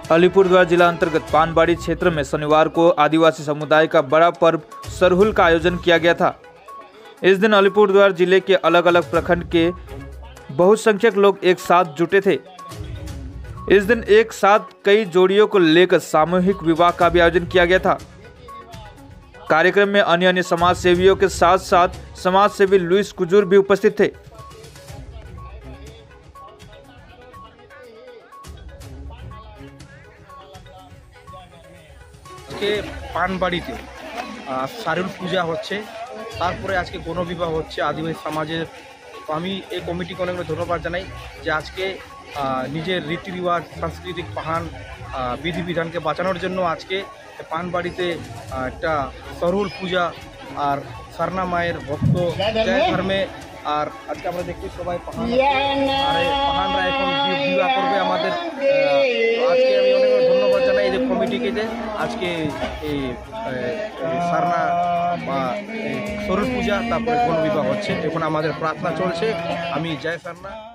अलीपुरद्वार जिला अंतर्गत पानबाड़ी क्षेत्र में शनिवार को आदिवासी समुदाय का बड़ा पर्व सरहुल का आयोजन किया गया था। इस दिन अलीपुरद्वार जिले के अलग अलग प्रखंड के बहुसंख्यक लोग एक साथ जुटे थे। इस दिन एक साथ कई जोड़ियों को लेकर सामूहिक विवाह का भी आयोजन किया गया था। कार्यक्रम में अन्य समाज सेवियों के साथ साथ समाज सेवी लुइस कुजूर भी उपस्थित थे। পানবাড়িতে সারুল পূজা হচ্ছে, তারপরে আজকে গণবিবাহ হচ্ছে আদিবাসী সমাজের। তো আমি এই কমিটিকে অনেক ধন্যবাদ জানাই যে আজকে নিজের রীতি রিওয়াজ সাংস্কৃতিক পাহান বিধিবিধানকে বাঁচানোর জন্য আজকে পানবাড়িতে একটা সরহুল পূজা আর সারনা মায়ের ভক্ত জয় ধর্মে। আর আজকে আমরা দেখছি সবাই পাহানরা এখন বিবাহ করবে আমাদের। আজকে আমি অনেক ধন্যবাদ জানাই এই যে কমিটিকে যে আজকে এই সারনা বা সরহুল পূজা তারপরে গণবিবাহ হচ্ছে। এখন আমাদের প্রার্থনা চলছে। আমি জয় সারনা।